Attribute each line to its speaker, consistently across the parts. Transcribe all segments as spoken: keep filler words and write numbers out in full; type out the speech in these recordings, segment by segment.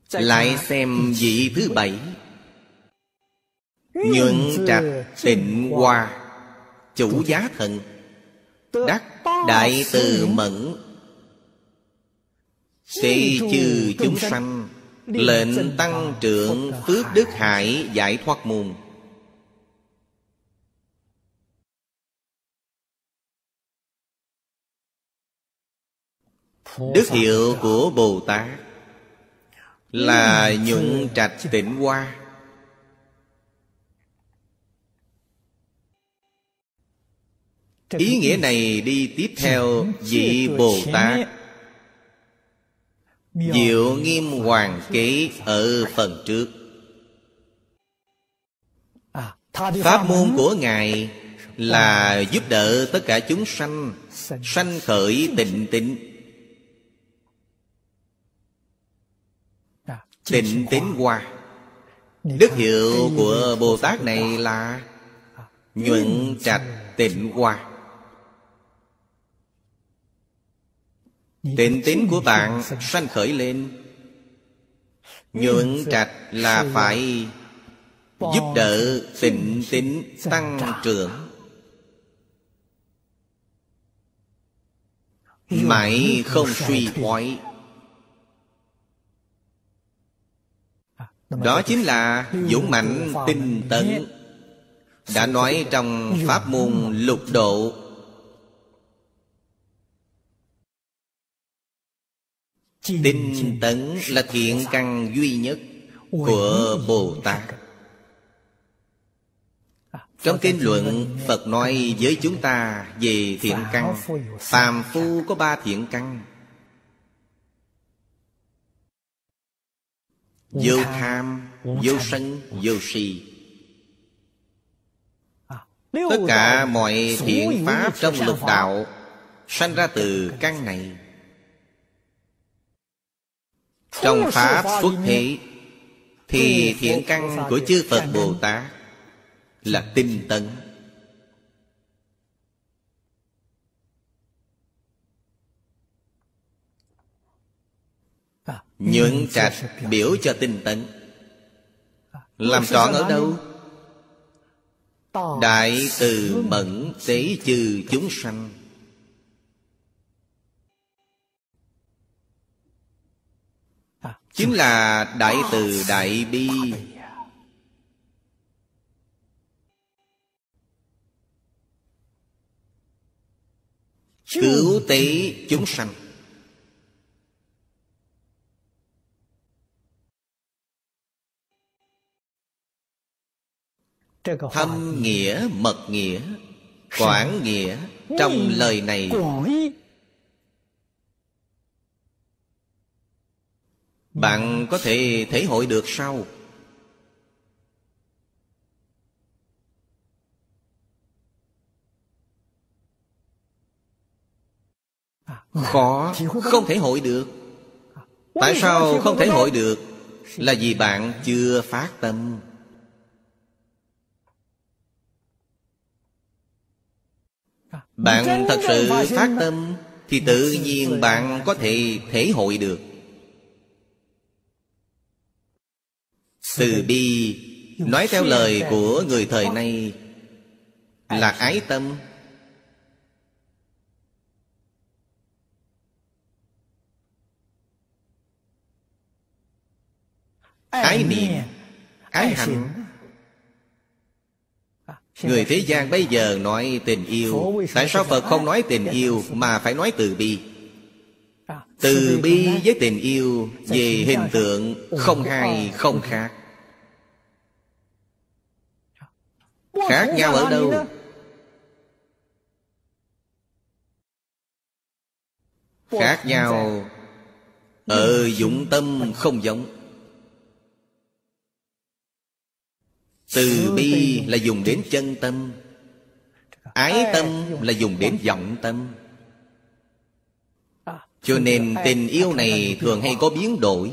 Speaker 1: Lại xem vị thứ bảy, Nhuận Trạch Tịnh Hoa Chủ Giá Thần, đắc Đại Từ Mẫn, tế chư chúng sanh, lệnh tăng trưởng phước đức hải giải thoát môn. Đức hiệu của Bồ Tát là Nhuận Trạch Tịnh Hoa. Ý nghĩa này đi tiếp theo vị Bồ Tát Diệu Nghiêm Hoàng Kế ở phần trước. Pháp môn của Ngài là giúp đỡ tất cả chúng sanh sanh khởi tịnh tín. Tịnh tín hoa. Đức hiệu của Bồ Tát này là Nhuận Trạch Tịnh Hoa. Tịnh tín của bạn sanh khởi lên. Nhuận Trạch là phải giúp đỡ tịnh tín tăng trưởng, mãi không suy thoái. Đó chính là dũng mạnh tinh tấn. Đã nói trong pháp môn lục độ, tinh tấn là thiện căn duy nhất của Bồ Tát. Trong kinh luận, Phật nói với chúng ta về thiện căn. Phàm phu có ba thiện căn: vô tham, vô sân, vô si. Tất cả mọi thiện pháp trong lục đạo sanh ra từ căn này. Trong pháp xuất thế thì thiện căn của chư Phật Bồ Tát là tinh tấn. Nhuận Trạch biểu cho tinh tấn. Làm trọn ở đâu? Đại từ mẫn tế chư chúng sanh. Chính là đại từ đại bi. Cứu tế chúng sanh. Thâm nghĩa, mật nghĩa, quảng nghĩa trong lời này bạn có thể thể hội được sao? Khó, không thể hội được. Tại sao không thể hội được? Là vì bạn chưa phát tâm. Bạn thật sự phát tâm thì tự nhiên bạn có thể thể hội được. Từ bi, nói theo lời của người thời nay, là ái tâm. Ái niệm, ái hạnh. Người thế gian bây giờ nói tình yêu. Tại sao Phật không nói tình yêu mà phải nói từ bi? Từ bi với tình yêu về hình tượng không hai không khác. Khác nhau ở đâu? Khác nhau ở dụng tâm không giống. Từ bi là dùng đến chân tâm, ái tâm là dùng đến vọng tâm. Cho nên tình yêu này thường hay có biến đổi.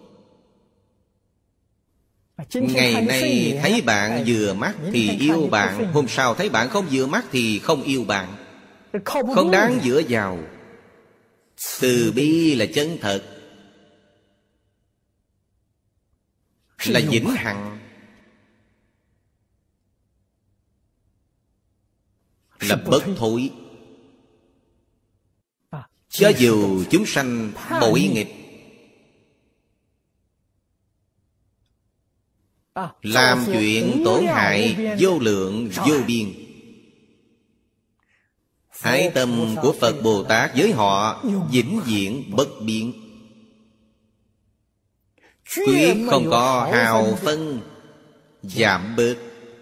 Speaker 1: Ngày nay thấy bạn vừa mắt thì yêu bạn, hôm sau thấy bạn không vừa mắt thì không yêu bạn. Không đáng dựa vào. Từ bi là chân thật. là vĩnh hằng, là bất thối. Cho dù chúng sanh bội nghịch, làm chuyện tổn hại vô lượng vô biên, ái tâm của Phật Bồ Tát với họ vĩnh viễn bất biến, quyết không có hào phân giảm bớt.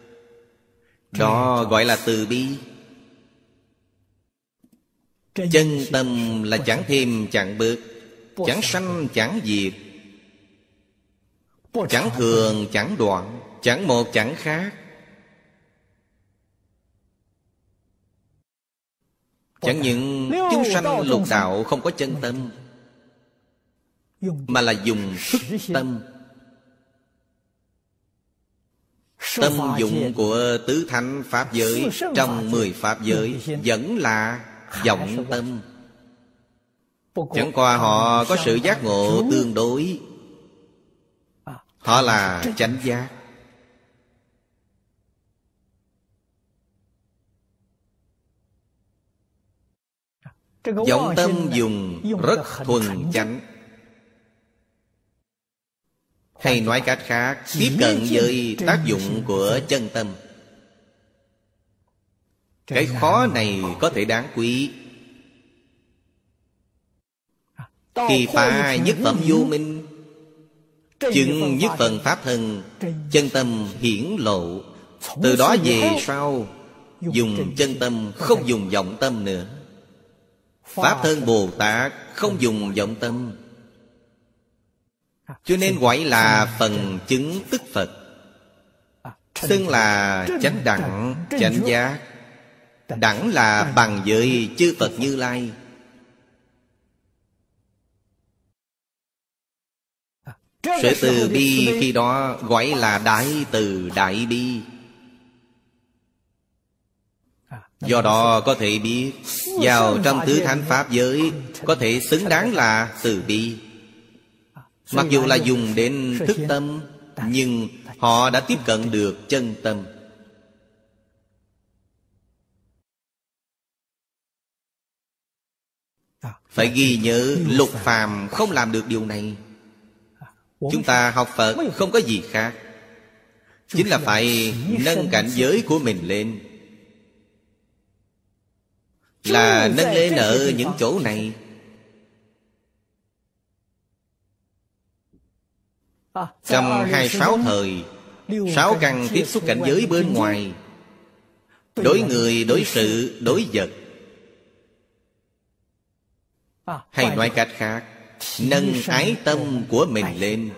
Speaker 1: Đó gọi là từ bi. Chân tâm là chẳng thêm chẳng bớt, chẳng sanh chẳng diệt, chẳng thường chẳng đoạn, chẳng một chẳng khác. Chẳng những chúng sanh lục đạo không có chân tâm, mà là dùng thức tâm. Tâm dụng của tứ thánh pháp giới trong mười pháp giới vẫn là vọng tâm. Chẳng qua họ có sự giác ngộ tương đối, họ là chánh giác. Vọng tâm dùng rất thuần chánh. Hay nói cách khác, tiếp cận với tác dụng của chân tâm. Cái khó này có thể đáng quý. Khi phá nhất phẩm vô minh, chứng nhất phần pháp thân, chân tâm hiển lộ. Từ đó về sau dùng chân tâm, không dùng vọng tâm nữa. Pháp thân Bồ Tát không dùng vọng tâm, cho nên gọi là phần chứng tức Phật. Xưng là chánh đẳng, chánh giác. Đẳng là bằng với chư Phật Như Lai. Sự từ bi khi đó gọi là đại từ đại bi. Do đó có thể biết vào trong tứ thánh pháp giới có thể xứng đáng là từ bi. Mặc dù là dùng đến thức tâm, nhưng họ đã tiếp cận được chân tâm. Phải ghi nhớ lục phàm không làm được điều này. Chúng ta học Phật không có gì khác, chính là phải nâng cảnh giới của mình lên. Là nâng lên ở những chỗ này. Trong hai sáu thời, sáu căn tiếp xúc cảnh giới bên ngoài, đối người, đối sự, đối vật. Hay nói cách khác, nâng ái tâm của mình lên.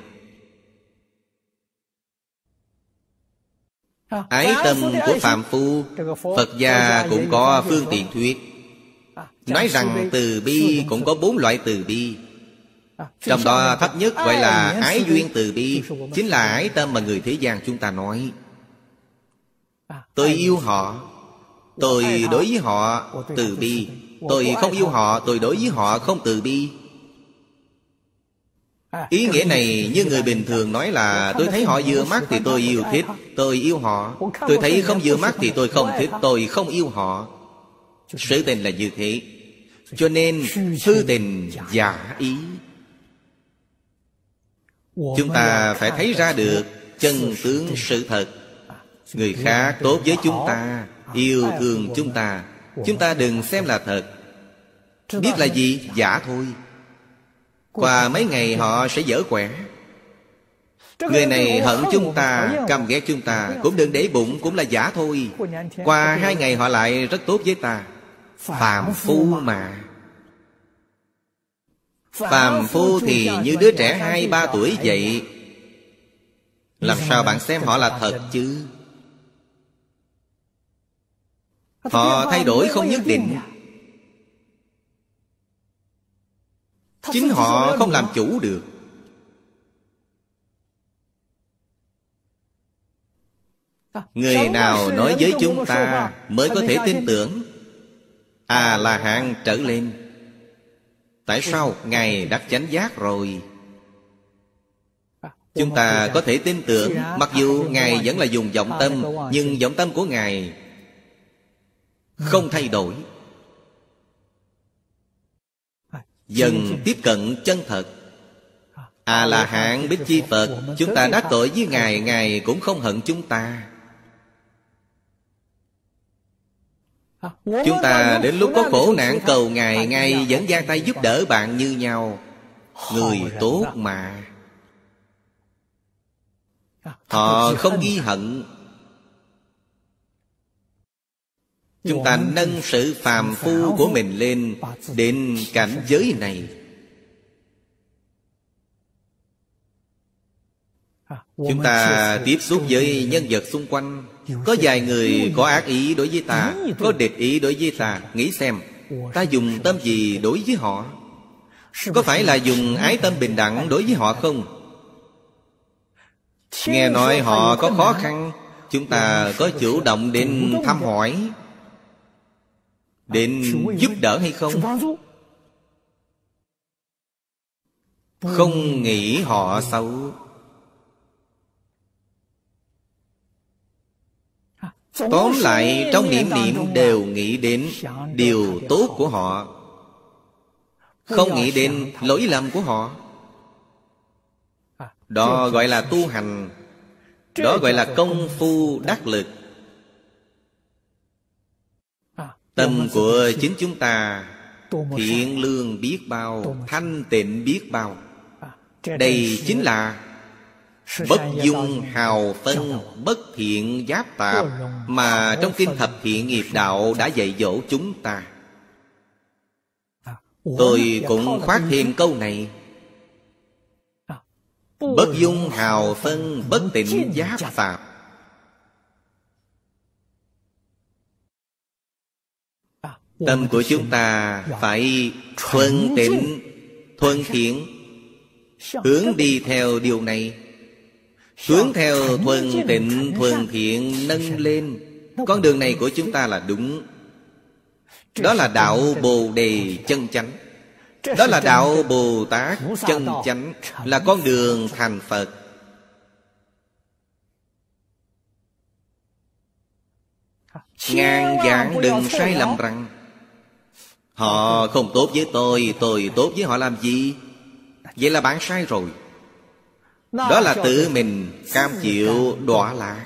Speaker 1: Ái tâm của phàm phu, Phật gia cũng có phương tiện thuyết. Nói rằng từ bi cũng có bốn loại từ bi. Trong đó thấp nhất gọi là ái duyên từ bi, chính là ái tâm mà người thế gian chúng ta nói. Tôi yêu họ, tôi đối với họ từ bi. Tôi không yêu họ, tôi đối với họ không từ bi. Ý nghĩa này như người bình thường nói là tôi thấy họ vừa mắt thì tôi yêu thích, tôi yêu họ. Tôi thấy không vừa mắt thì tôi không thích, tôi không yêu họ. Sự tình là như thế. Cho nên hư tình giả ý. Chúng ta phải thấy ra được chân tướng sự thật. Người khác tốt với chúng ta, yêu thương chúng ta, chúng ta đừng xem là thật. Biết là gì? Giả thôi. Qua mấy ngày họ sẽ dở quẻ. Người này hận chúng ta, căm ghét chúng ta, cũng đừng để bụng, cũng là giả thôi. Qua hai ngày họ lại rất tốt với ta. Phàm phu mà. Phàm phu thì như đứa trẻ hai ba tuổi vậy. Làm sao bạn xem họ là thật chứ? Họ thay đổi không nhất định. Chính họ không làm chủ được. Người nào nói với chúng ta mới có thể tin tưởng A-la-hán trở lên. Tại sao? Ngài đắc chánh giác rồi. chúng ta có thể tin tưởng. Mặc dù Ngài vẫn là dùng vọng tâm, nhưng vọng tâm của Ngài không thay đổi, dần tiếp cận chân thật. A-la-hán Bích Chi Phật, chúng ta đắc tội với Ngài, Ngài cũng không hận chúng ta. Chúng ta đến lúc có khổ nạn cầu Ngài, Ngài vẫn giang tay giúp đỡ bạn như nhau. Người tốt mà. Họ không ghi hận. Chúng ta nâng sự phàm phu của mình lên đến cảnh giới này. Chúng ta tiếp xúc với nhân vật xung quanh, có vài người có ác ý đối với ta, có địch ý đối với ta. Nghĩ xem, ta dùng tâm gì đối với họ? Có phải là dùng ái tâm bình đẳng đối với họ không? Nghe nói họ có khó khăn, chúng ta có chủ động đến thăm hỏi, đến giúp đỡ hay không? Không nghĩ họ xấu. Tóm lại, trong niệm niệm đều nghĩ đến điều tốt của họ, không nghĩ đến lỗi lầm của họ. Đó gọi là tu hành. Đó gọi là công phu đắc lực. Tâm của chính chúng ta thiện lương biết bao, thanh tịnh biết bao. Đây chính là bất dung hào phân, bất thiện giáp tạp mà trong kinh Thập Thiện Nghiệp Đạo đã dạy dỗ chúng ta. Tôi cũng khoác thêm câu này: bất dung hào phân, bất tịnh giáp tạp. Tâm của chúng ta phải thuần tịnh, thuần thiện, hướng đi theo điều này. Hướng theo thuần tịnh, thuần thiện nâng lên. Con đường này của chúng ta là đúng. Đó là đạo Bồ Đề chân chánh. Đó là đạo Bồ Tát chân chánh, là con đường thành Phật. Ngàn vạn đừng sai lầm rằng họ không tốt với tôi, tôi tốt với họ làm gì? Vậy là bạn sai rồi. Đó là tự mình cam chịu đọa lạc.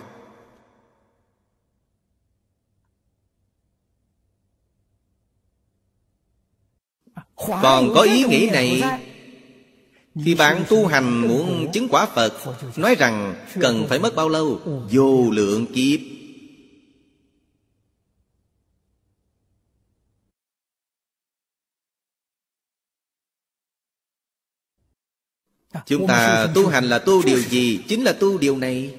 Speaker 1: Còn có ý nghĩ này, khi bạn tu hành muốn chứng quả Phật, nói rằng cần phải mất bao lâu? Vô lượng kiếp. Chúng ta tu hành là tu điều gì? Chính là tu điều này.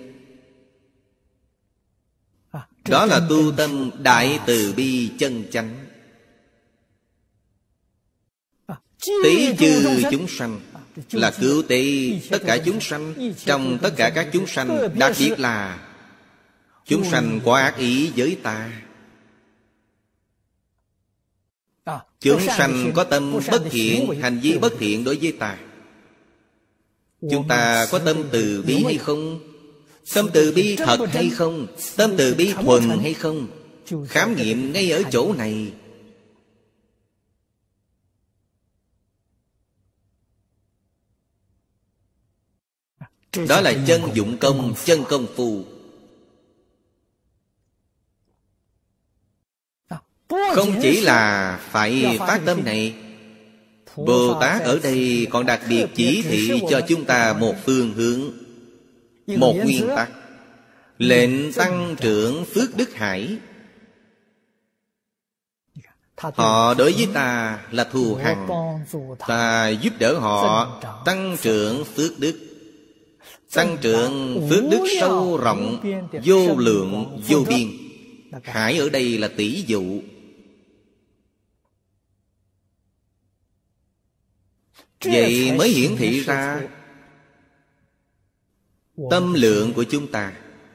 Speaker 1: Đó là tu tâm đại từ bi chân chánh. Tế chư chúng sanh là cứu tế tất cả chúng sanh. Trong tất cả các chúng sanh, đặc biệt là chúng sanh có ác ý với ta. Chúng sanh có tâm bất thiện, hành vi bất thiện đối với ta. Chúng ta có tâm từ bi hay không? Tâm từ bi thật hay không? Tâm từ bi thuần hay không? Khám nghiệm ngay ở chỗ này. Đó là chân dụng công, chân công phu. Không chỉ là phải phát tâm này, Bồ Tát ở đây còn đặc biệt chỉ thị cho chúng ta một phương hướng, một nguyên tắc: lệnh tăng trưởng phước đức hải. Họ đối với ta là thù hằn, ta giúp đỡ họ tăng trưởng phước đức. Tăng trưởng phước đức sâu rộng, vô lượng vô biên. Hải ở đây là tỷ dụ. Vậy mới hiển thị ra tâm lượng của chúng ta,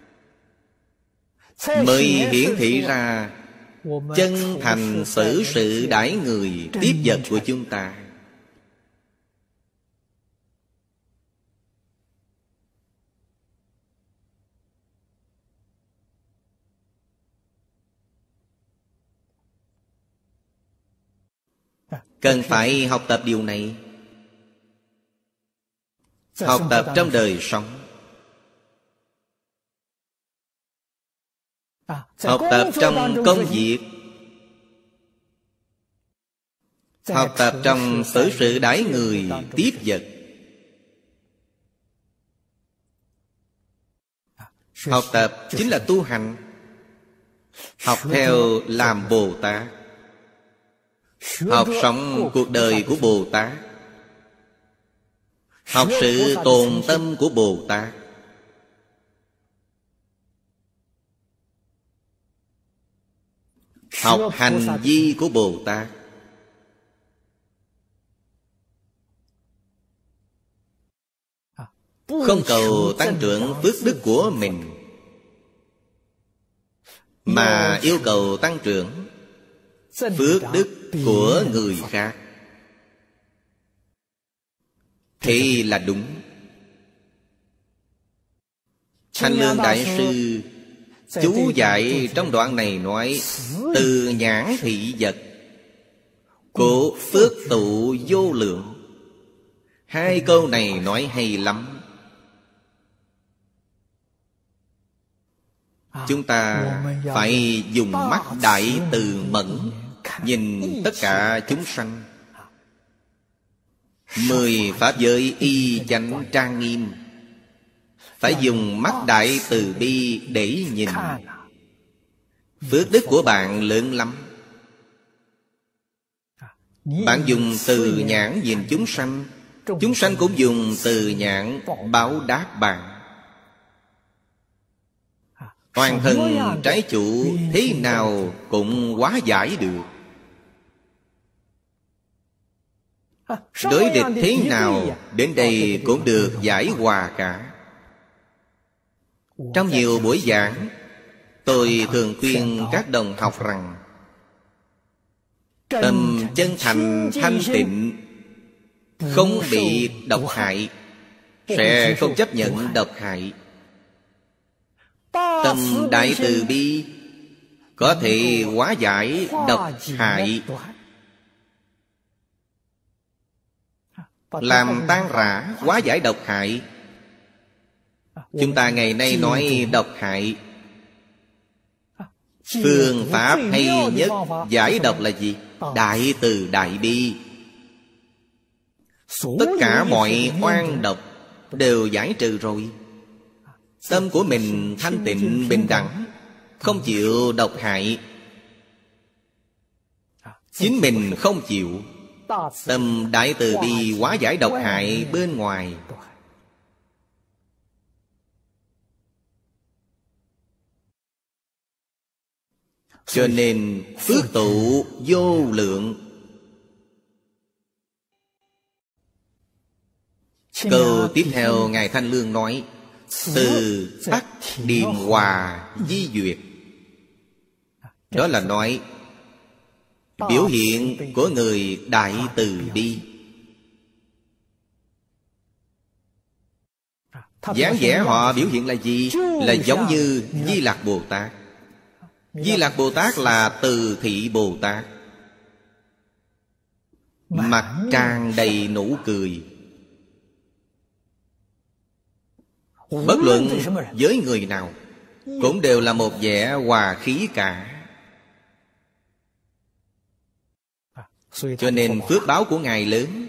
Speaker 1: mới hiển thị ra chân thành xử sự đãi người tiếp vật của chúng ta. Cần phải học tập điều này. Học tập trong đời sống, học tập trong công việc, học tập trong xử sự đãi người tiếp vật. Học tập chính là tu hành. Học theo làm Bồ Tát, học sống cuộc đời của Bồ Tát, học sự tồn tâm của Bồ Tát. Học hành vi của Bồ Tát. Không cầu tăng trưởng phước đức của mình, mà yêu cầu tăng trưởng phước đức của người khác, thì là đúng. Thanh Lương Đại Sư chú giải trong đoạn này nói: từ nhãn thị vật, của phước tụ vô lượng. Hai câu này nói hay lắm. Chúng ta phải dùng mắt đại từ mẫn nhìn tất cả chúng sanh. Mười pháp giới y chánh trang nghiêm, phải dùng mắt đại từ bi để nhìn. Phước đức của bạn lớn lắm. Bạn dùng từ nhãn nhìn chúng sanh, chúng sanh cũng dùng từ nhãn báo đáp bạn. Toàn thân trái chủ thế nào cũng hóa giải được. Đối địch thế nào đến đây cũng được giải hòa cả. Trong nhiều buổi giảng, tôi thường khuyên các đồng học rằng tâm chân thành thanh tịnh, không bị độc hại, sẽ không chấp nhận độc hại. Tâm đại từ bi có thể hóa giải độc hại, làm tan rã hóa giải độc hại. Chúng ta ngày nay nói độc hại, phương pháp hay nhất giải độc là gì? Đại từ đại bi. Tất cả mọi oan độc đều giải trừ rồi. Tâm của mình thanh tịnh bình đẳng, không chịu độc hại. Chính mình không chịu. Tâm đại từ bi hóa giải độc hại bên ngoài. Cho nên phước tụ vô lượng. Câu tiếp theo Ngài Thanh Lương nói: từ tắc điềm hòa di duyệt. Đó là nói biểu hiện của người đại từ bi. dáng vẻ họ biểu hiện là gì? Là giống như Di Lặc Bồ Tát. Di Lặc Bồ Tát là từ thị Bồ Tát, mặt tràn đầy nụ cười. Bất luận với người nào cũng đều là một vẻ hòa khí cả. Cho nên phước báo của Ngài lớn.